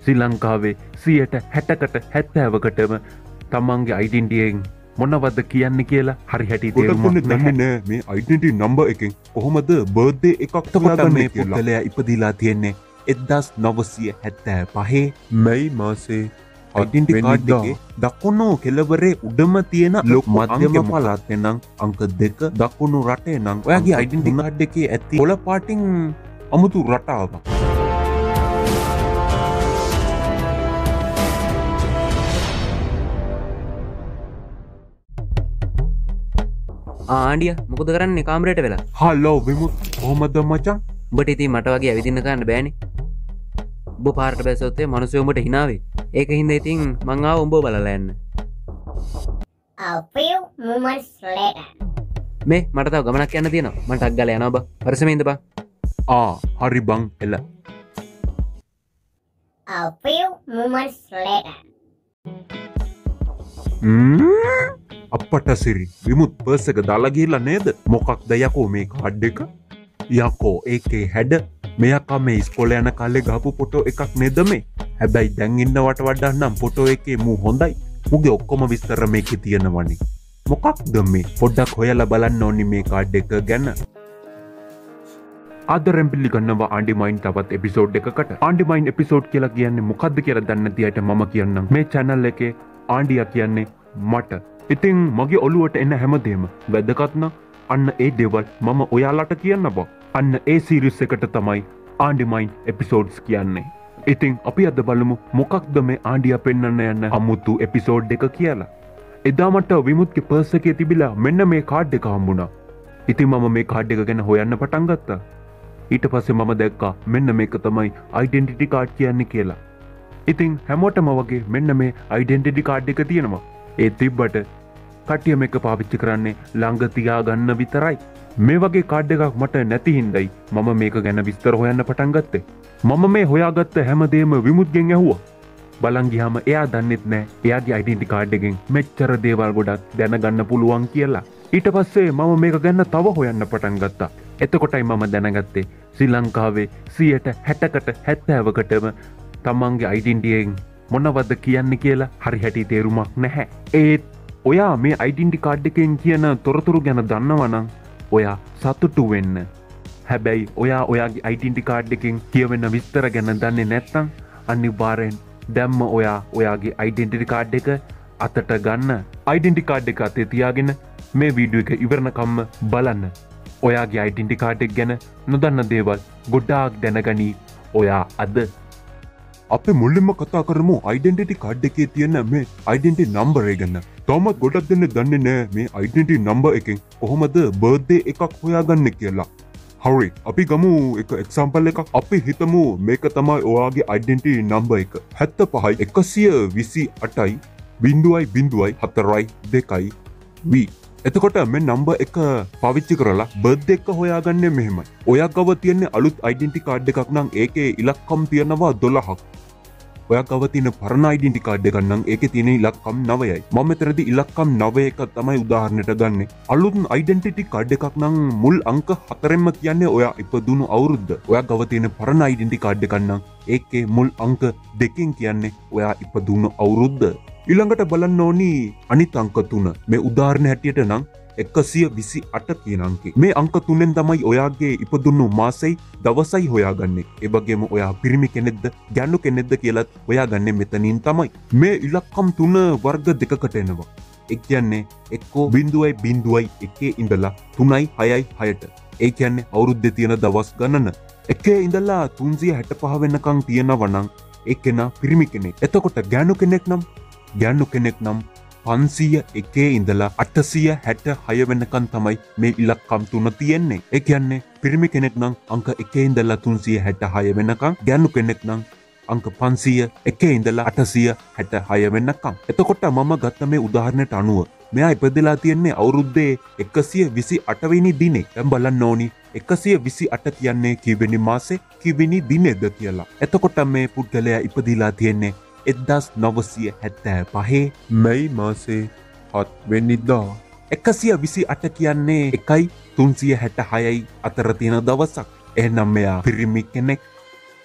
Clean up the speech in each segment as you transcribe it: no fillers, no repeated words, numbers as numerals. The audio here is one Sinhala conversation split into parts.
ශ්‍රී ලංකාවේ 60%කට 70%කටම තමන්ගේ ඩෙන්ටිටියෙන් මොනවද කියන්නේ කියලා හරි හැටි තේරුමක් නැහැ. මේ ඩෙන්ටිටි නම්බර් එකෙන් කොහොමද බර්ත්ඩේ එකක් හොයාගන්නේ කියලා. පුද්ගලයා ඉපදිලා තියෙන්නේ 1975 මැයි මාසේ ඩෙන්ටිටි කාඩ් එකේ දකුණු කෙළවරේ උඩම තියෙන මධ්‍යම පළාතේ නම් අංක 2 දකුණු රටේ නම් ඔයාගේ ඩෙන්ටිටි කාඩ් එකේ ඇති කොළ පාටින් අමුතු රටාවක්. ආණ්ඩිය මොකද කරන්නේ කාමරයට වෙලා? හලෝ විමුත් කොහමද මචං? උඹට ඉතින් මට වගේ ඇවිදින්න ගන්න බෑනේ. උඹ පාරට බැස්සොත් මිනිස්සු උඹට hina වෙයි. ඒක හින්දා ඉතින් මං ආව උඹව බලලා යන්න. A few moments later. මේ මට තව ගමනක් යන්න තියෙනවා. මං ටක් ගාලා යනවා බා. පරිස්සමෙන් ඉන්න බා. හරි බං එල. A few moments later. අපට සිරි විමුත් පර්ස් එක දාලා ගිහිල්ලා නේද? මොකක්ද යකෝ මේ කාඩ් එක? යකෝ ඒකේ හැඩ මෙයකා මේ ඉස්කෝලේ යන කාලේ ගහපු ෆොටෝ එකක් නේද මේ? හැබැයි දැන් ඉන්නවට වඩා නම් ෆොටෝ එකේ මූ හොඳයි. මුගේ ඔක්කොම විස්තර මේකේ තියෙනවනේ. මොකක්ද මේ? පොඩ්ඩක් හොයලා බලන්න ඕනි මේ කාඩ් එක ගැන. ආදරෙන් පිළිගන්නවා ආන්ඩි මයින් තවත් එපිසෝඩ් එකකට. ආන්ඩි මයින් එපිසෝඩ් කියලා කියන්නේ මොකද්ද කියලා දන්නේ නැති අයට මම කියන්නම්. මේ channel එකේ ආන්ඩියා කියන්නේ මට. ඉතින් මගේ ඔළුවට එන හැමදේම වැදගත් නම් අන්න ඒ දේවල් මම ඔයාලට කියන්න බා. අන්න ඒ සීරීස් එකට තමයි ආන්ඩි මයින් එපිසෝඩ්ස් කියන්නේ. ඉතින් අපි අද බලමු මොකක්ද මේ ආන්ඩියා පෙන්වන්න යන අමුතු එපිසෝඩ් එක කියලා. එදා මට විමුත්ගේ පර්ස් එකේ තිබිලා මෙන්න මේ කාඩ් එක හම්බුණා. ඉතින් මම මේ කාඩ් එක ගැන හොයන්න පටන් ගත්තා. ඊට පස්සේ මම දැක්කා මෙන්න මේක තමයි ඩෙන්ටිටි කාඩ් කියන්නේ කියලා. ඉතින් හැමෝටම වගේ මෙන්න මේ ඩෙන්ටිටි කාඩ් එක තියෙනවා. ඒ තිබ්බට කට්ටිය මේක පාවිච්චි කරන්නේ ළඟ තියාගන්න විතරයි. මේ වගේ කාඩ් එකක් මට නැති හින්දායි මම මේක ගැන විස්තර හොයන්න පටන් ගත්තේ. මම මේ හොයාගත්ත හැමදේම විමුත්ගෙන් ඇහුවා. බලන් ගියාම එයා දන්නෙත් නෑ එයාගේ ඩෙන්ටිටි කාඩ් එකෙන් මෙච්චර දේවල් ගොඩක් දැනගන්න පුළුවන් කියලා. ඊට පස්සේ මම මේක ගැන තව හොයන්න පටන් ගත්තා. එතකොටයි මම දැනගත්තේ ශ්‍රී ලංකාවේ 60%කට 70%කටම තමන්ගේ ඩෙන්ටිටියෙන් මොනවද කියන්නේ කියලා හරි හැටි තේරුමක් නැහැ. ඒත් ඔයා මේ ඩෙන්ටිටි කාඩ් එකෙන් කියන තොරතුරු ගැන දන්නවනම් ඔයා සතුටු වෙන්න. හැබැයි ඔයා ඔයාගේ ඩෙන්ටිටි කාඩ් එකෙන් කියවෙන විස්තර ගැන දන්නේ නැත්නම් අනිවාර්යෙන් දැම්ම ඔයා ඔයාගේ ඩෙන්ටිටි කාඩ් එක අතට ගන්න. ඩෙන්ටිටි කාඩ් එක අතේ තියාගෙන මේ වීඩියෝ එක ඉවරනකම්ම බලන්න. ඔයාගේ ඩෙන්ටිටි කාඩ් එක ගැන නොදන්න දේවල් ගොඩාක් දැනගනී ඔයා අද. අපි මුලින්ම කතා කරමු ඩෙන්ටිටි කාඩ් එකේ තියෙන මේ ඩෙන්ටිටි නම්බර් එක ගැන. තාමත් ගොඩක් දෙනෙක් දන්නේ නැහැ මේ ඩෙන්ටිටි නම්බර් එකෙන් කොහොමද බර්ත්ඩේ එකක් හොයාගන්නේ කියලා. හරි අපි ගමු එක එක්සැම්පල් එකක්. අපි හිතමු මේක තමයි ඔයාගේ ඩෙන්ටිටි නම්බර් එක. 75 128යි 0.4යි 2යි V. එතකොට මේ නම්බර් එක පාවිච්චි කරලා බර්ත්ඩේ එක හොයාගන්නේ මෙහෙමයි. ඔයා ගාව තියෙන අලුත් ඩෙන්ටිටි කාඩ් එකක් නම් ඒකේ ඉලක්කම් තියෙනවා 12ක්. ඔයා ගාව තියෙන පරණ ඩෙන්ටිටි කාඩ් එකක් නම් ඒකේ තියෙන ඉලක්කම් 9යි. මම මෙතනදී ඉලක්කම් 9 එක තමයි උදාහරණයට ගන්නෙ. අලුත් ඩෙන්ටිටි කාඩ් එකක් නම් මුල් අංක 4ෙන්ම කියන්නේ ඔයා ඉපදුණු අවුරුද්ද. ඔයා ගාව තියෙන පරණ ඩෙන්ටිටි කාඩ් එකක් නම් ඒකේ මුල් අංක 2කින් කියන්නේ ඔයා ඉපදුණු අවුරුද්ද. ඊළඟට බලන්න ඕනි අනිත් අංක 3. මේ උදාහරණ හැටියට නම් 128 කියන අංකේ. මේ අංක 3ෙන් තමයි ඔයාගේ ඉපදුණු මාසෙයි දවසයි හොයාගන්නේ. ඒ වගේම ඔයා පිරිමි කෙනෙක්ද ගැණු කෙනෙක්ද කියලාත් හොයාගන්නේ මෙතනින් තමයි. මේ ඉලක්කම් 3 වර්ග දෙකකට එනවා. ඒ කියන්නේ 1.01 ඉඳලා 3යි 6යි 6ට. ඒ කියන්නේ අවුරුද්දේ තියෙන දවස් ගණන. 1 ඉඳලා 365 වෙනකන් තියෙනවා නම් ඒ කෙනා පිරිමි කෙනෙක්. එතකොට ගැණු කෙනෙක් නම් 501 ඉඳලා 866 වෙනකන් තමයි මේ ඉලක්කම් 3 තියෙන්නේ. ඒ කියන්නේ පිරිමි කෙනෙක් නම් අංක 1 ඉඳලා 366 වෙනකන්, ගැණු කෙනෙක් නම් අංක 501 ඉඳලා 866 වෙනකම්. එතකොට මම ගත්ත මේ උදාහරණයට අනුව මෙයා ඉපදලා තියෙන්නේ අවුරුද්දේ 128 වෙනි දිනේ. දැන් බලන්න ඕනි 128 කියන්නේ කීවෙනි මාසේ කීවෙනි දිනේද කියලා. එතකොට මේ පුද්ගලයා ඉපදිලා තියෙන්නේ 1975 මැයි මාසේ 7 වෙනිදා. 128 කියන්නේ 1යි 366යි අතර තියෙන දවසක්. එහෙනම් මෙයා පිරිමි කෙනෙක්.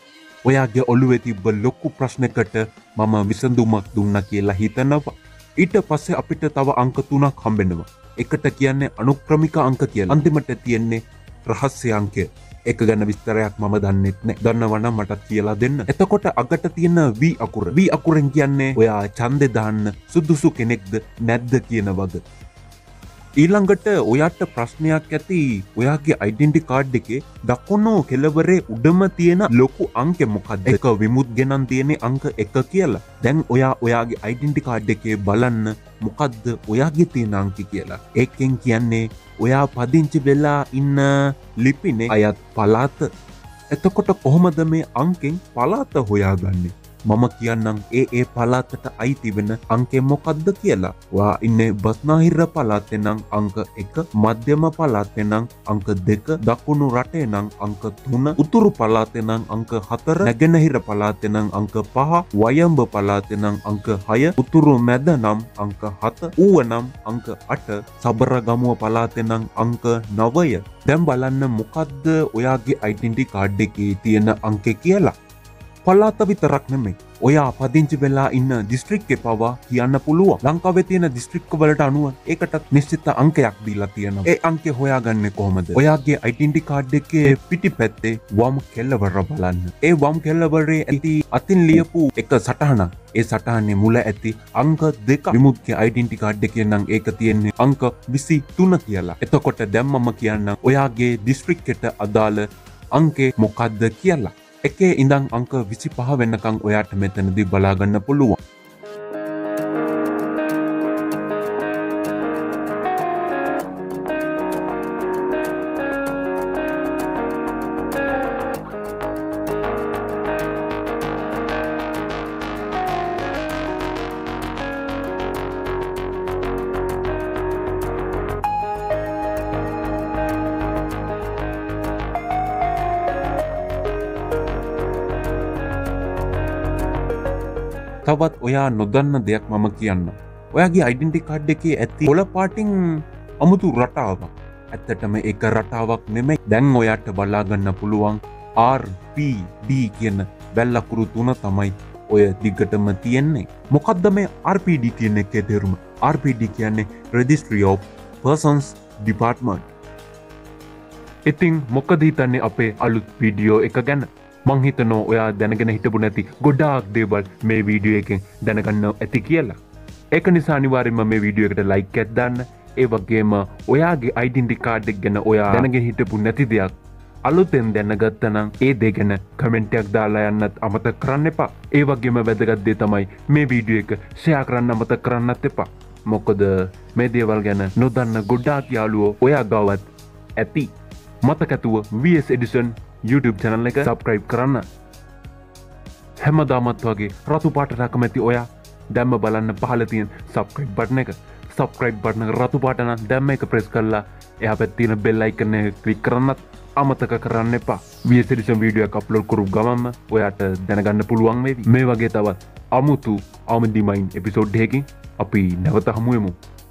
ඔයාගේ ඔළුවේ තිබ්බ ලොකු ප්‍රශ්නයකට මම විසඳුමක් දුන්නා කියලා හිතනවා. ඊට පස්සේ අපිට තව අංක 3ක් හම්බෙනවා. එකට කියන්නේ අනුක්‍රමික අංක කියලා. අන්තිමට තියෙන්නේ රහස්‍ය අංකය. එක ගැන විස්තරයක් මම දන්නෙත් නෑ. දන්නවනම් මටත් කියලා දෙන්න. එතකොට අගට තියෙන V අකුර. V අකුරෙන් කියන්නේ ඔයා ඡන්දේ දාන්න සුදුසු කෙනෙක්ද නැද්ද කියන වග. ඊළඟට ඔයාට ප්‍රශ්නයක් ඇති ඔයාගේ ඩෙන්ටිටි කාඩ් එකේ දකුණු කෙළවරේ උඩම තියෙන ලොකු අංකය මොකක්ද? එක විමුත් ගෙනන් තියෙන අංක 1 කියලා. දැන් ඔයා ඔයාගේ ඩෙන්ටිටි කාඩ් එකේ බලන්න මොකද්ද ඔයාගේ තියෙන අංක කියලා. ඒකෙන් කියන්නේ ඔයා පදිංචි වෙලා ඉන්න ලිපිනේ අයත් පළාත. එතකොට කොහොමද මේ අංකෙන් පළාත හොයාගන්නේ? මම කියන්නම් ඒ පළාතට අයිති වෙන අංකය මොකක්ද කියලා. ඔයා ඉන්නේ බස්නාහිර පළාතේ නම් අංක 1, මධ්‍යම පළාතේ නම් අංක 2, දකුණු රටේ නම් අංක 3, උතුරු පළාතේ නම් අංක 4, නැගෙනහිර පළාතේ නම් අංක 5, වයඹ පළාතේ නම් අංක 6, උතුරු මැද නම් අංක 7, ඌව නම් අංක 8, සබරගමුව පළාතේ නම් අංක 9. දැන් බලන්න මොකද්ද ඔයාගේ ඩෙන්ටිටි කාඩ් එකේ තියෙන අංකය කියලා. පළාත විතරක් නෙමෙයි. ඔයා පදිංචි වෙලා ඉන්න දිස්ත්‍රික්කේ පවා කියන්න පුළුවන්. ලංකාවේ තියෙන දිස්ත්‍රික්ක වලට අනුව ඒකටත් නිශ්චිත අංකයක් දීලා තියෙනවා. ඒ අංකය හොයාගන්නේ කොහොමද? ඔයාගේ ඩෙන්ටිටි කාඩ් එකේ පිටිපැත්තේ වම් කෙළවර බලන්න. ඒ වම් කෙළවරේ ඇති අතින් ලියපු එක සටහනක්. ඒ සටහනේ මුල ඇති අංක 2. විමුත්ගේ ඩෙන්ටිටි කාඩ් එකේ නම් ඒක තියෙන්නේ අංක 23 කියලා. එතකොට දැන් මම කියන්නම් ඔයාගේ දිස්ත්‍රික්කයට අදාළ අංකේ මොකද්ද කියලා. එකේ ඉඳන් අංක 25 වෙනකන් ඔයාට මෙතනදී බලා ගන්න පුළුවන්. තවත් ඔයා නොදන්න දෙයක් මම කියන්න. ඔයාගේ ඩෙන්ටිටි කාඩ් එකේ ඇති කොළ පාටින් අමුතු රටාවක්. ඇත්තටම ඒක රටාවක් නෙමෙයි. දැන් ඔයාට බලා ගන්න පුළුවන් RPD කියන බැල් අකුරු 3 තමයි ඔය දිගටම තියෙන්නේ. මොකද්ද මේ RPD කියන එකේ තේරුම? RPD කියන්නේ Registry of Persons Department. ඉතින් මොකද හිතන්නේ අපේ අලුත් වීඩියෝ එක ගැන? මං හිතනවා ඔයා දැනගෙන හිටපු නැති ගොඩාක් දේවල් මේ වීඩියෝ එකෙන් දැනගන්න ඇති කියලා. ඒක නිසා අනිවාර්යෙන්ම මේ වීඩියෝ එකට ලයික් එකක් දාන්න. ඒ වගේම ඔයාගේ ඩෙන්ටිටි කාඩ් එක ගැන ඔයා දැනගෙන හිටපු නැති දෙයක් අලුතෙන් දැනගත්තා නම් ඒ දේ ගැන කමෙන්ට් එකක් දාලා යන්නත් අමතක කරන්න එපා. ඒ වගේම වැදගත් දේ තමයි මේ වීඩියෝ එක ෂෙයා කරන්න අමතක කරන්නත් එපා. මොකද මේ දේවල් ගැන නොදන්න ගොඩාක් යාළුවෝ ඔයා ගාවත් ඇති. මතක ඇතුව VS Edition YouTube channel එක subscribe කරන්න. හැමදාමත් වගේ රතු පාටට කැමති ඔයා දැම්ම බලන්න පහළ තියෙන subscribe button එක. subscribe button එක රතු පාට නම් දැම්ම එක press කරලා එහා පැත්තේ තියෙන bell icon එක click කරන්නත් අමතක කරන්න එපා. VS Edition video එක upload කරු ගමන්ම ඔයාට දැනගන්න පුළුවන් වේවි. මේ වගේ තවත් අමුතු ආමදිමයින් episode එකකින් අපි නැවත හමු වෙමු.